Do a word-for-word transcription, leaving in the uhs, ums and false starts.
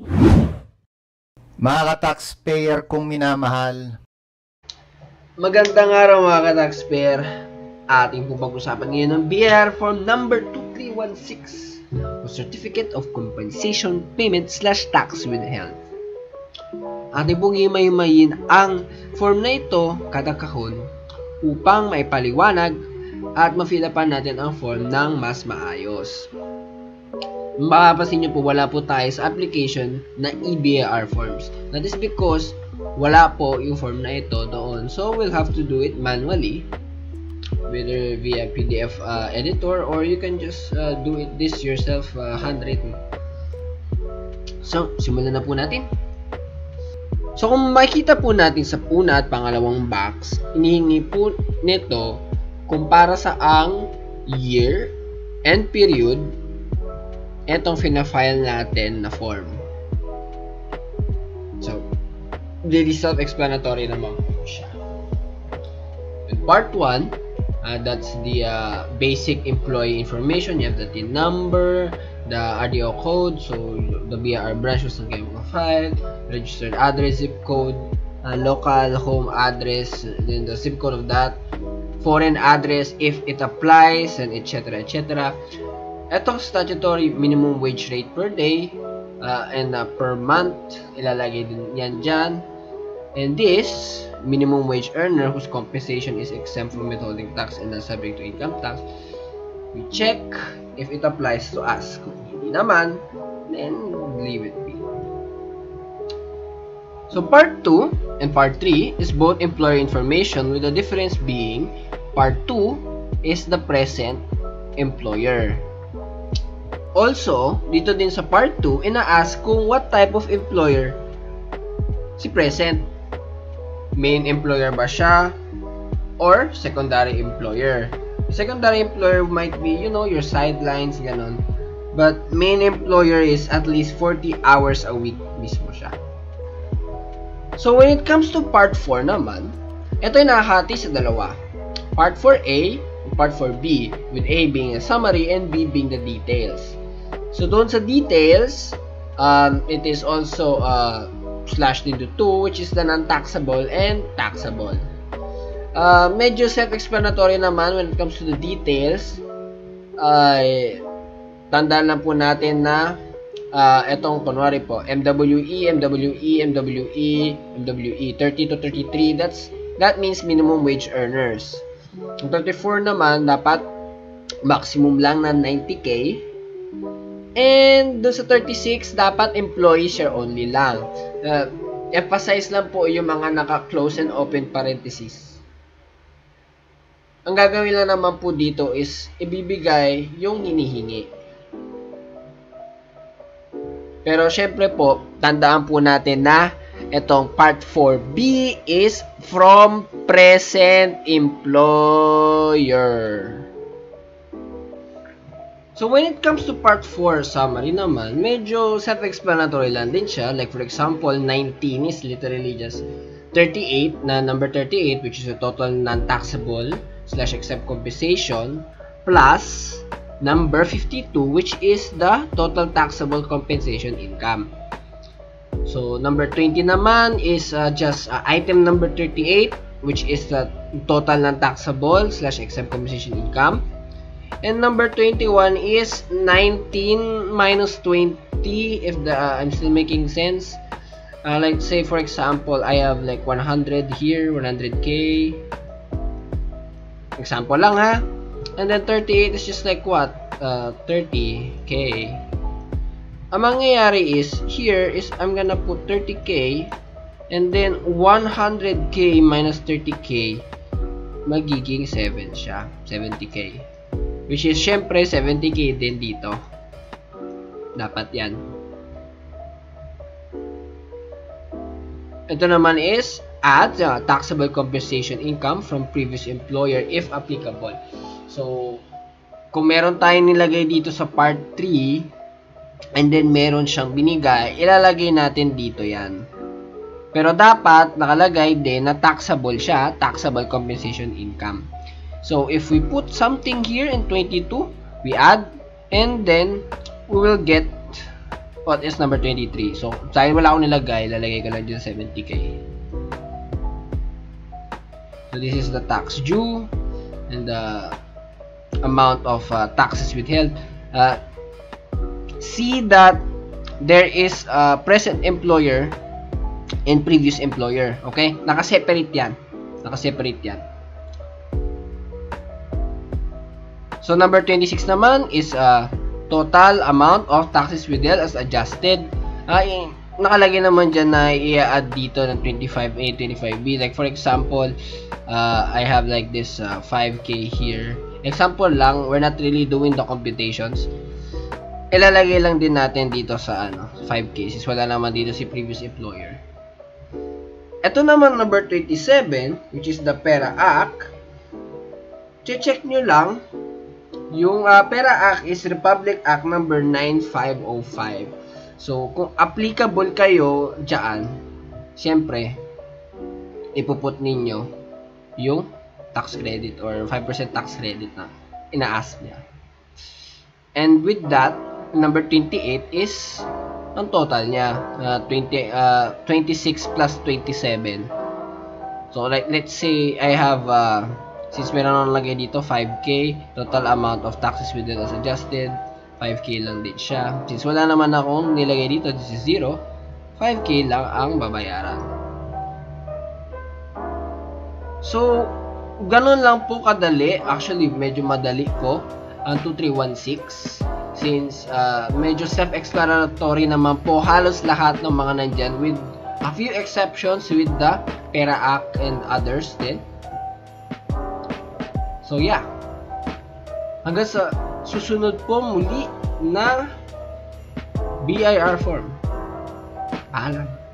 Mga ka-taxpayer kong minamahal, magandang araw mga ka-taxpayer. Ating po pag-usapan ngayon ng B I R Form number two three one six o Certificate of Compensation Payment slash Tax Withheld. Ating pong himay-himayin ang form na ito kada kahon upang maipaliwanag at ma-fill-upan natin ang form ng mas maayos. Mapapansin nyo po, wala po tayo sa application na E B I R forms. That is because wala po yung form na ito doon. So, we'll have to do it manually, whether via P D F uh, editor, or you can just uh, do it this yourself, uh, handwritten. So, simulan na po natin. So, kung makikita po natin sa una at pangalawang box, inihingi po nito kung para sa ang year and period etong fina-file natin na form. So, really self-explanatory naman po siya. In part one, uh, that's the uh, basic employee information. You have the T I N number, the R D O code, so the B I R branch was ng chemical file, registered address, zip code, uh, local home address, then the zip code of that, foreign address if it applies, and et cetera et cetera. Etong statutory minimum wage rate per day uh, and uh, per month, ilalagay din yan dyan. And this minimum wage earner whose compensation is exempt from withholding tax and not subject to income tax, we check if it applies to us. Kung hindi naman, then leave it be. So part two and part three is both employer information, with the difference being part two is the present employer. Also, dito din sa part two, ina-ask kung what type of employer si present. Main employer ba siya or secondary employer? Secondary employer might be, you know, your sidelines, ganon. But main employer is at least forty hours a week mismo siya. So, when it comes to part four naman, ito ay nakahati sa dalawa. Part four A and part four B, with A being a summary and B being the details. So, doon sa details, um, it is also uh, slashed into two, which is the non-taxable and taxable. Uh, medyo self-explanatory naman when it comes to the details. Ay, uh, tandaan lang po natin na uh, etong kunwari po, M W E, M W E, M W E, M W E, thirty to thirty-three, that's, that means minimum wage earners. Ang thirty-four naman, dapat maximum lang na ninety K. And doon sa thirty-six, dapat employee share only lang. Uh, emphasize lang po yung mga naka-close and open parenthesis. Ang gagawin lang naman po dito is ibibigay yung hinihingi. Pero syempre po, tandaan po natin na itong part four B is from present employer. So, when it comes to part four summary naman, medyo self-explanatory lang din siya. Like, for example, nineteen is literally just thirty-eight, na number thirty-eight, which is the total non-taxable slash exempt compensation, plus number fifty-two, which is the total taxable compensation income. So, number twenty naman is uh, just uh, item number thirty-eight, which is the total non-taxable slash exempt compensation income. And number twenty-one is nineteen minus twenty, if the uh, I'm still making sense. Uh, like say for example, I have like one hundred here, one hundred K. Example lang ha. And then thirty-eight is just like what? Uh, thirty K. Ang mangyayari is, here is I'm gonna put thirty K, and then one hundred K minus thirty K, magiging seven siya, seventy K. Which is, syempre, seventy K din dito. Dapat yan. Ito naman is, add uh, taxable compensation income from previous employer if applicable. So, kung meron tayong nilagay dito sa part three, and then meron siyang binigay, ilalagay natin dito yan. Pero dapat, nakalagay din na taxable siya, taxable compensation income. So, if we put something here in twenty-two, we add, and then we will get what is number twenty-three. So, dahil wala akong nilagay, lalagay ko lang dyan seventy K. So, this is the tax due and the amount of uh, taxes withheld. Uh, see that there is a present employer and previous employer. Okay? Naka-separate yan. Naka-separate yan. So, number twenty-six naman is uh, total amount of taxes withheld as adjusted. Uh, nakalagay naman dyan na i-add dito ng twenty-five A, twenty-five B. Like for example, uh, I have like this uh, five K here. Example lang, we're not really doing the computations. Ilalagay lang din natin dito sa ano, five K. Since wala naman dito si previous employer. Ito naman number twenty-seven, which is the PERA Act. Che-check nyo lang. Yung uh, PERA Act is Republic Act number nine five oh five. So, kung applicable kayo dyan, syempre, ipuput ninyo yung tax credit or five percent tax credit na ina-ask niya. And with that, number twenty-eight is ang total niya, uh, twenty, uh, twenty-six plus twenty-seven. So, like, let's say, I have, uh, since meron akong lagay dito, five K, total amount of taxes withheld as adjusted, five K lang din siya. Since wala naman akong nilagay dito, this is zero, five K lang ang babayaran. So, ganun lang po kadali. Actually, medyo madali po ang two three one six. Since uh, medyo self-explanatory naman po halos lahat ng mga nandyan with a few exceptions with the PERA Act and others din. So yeah, hanggang sa susunod po muli na B I R form. Paalam.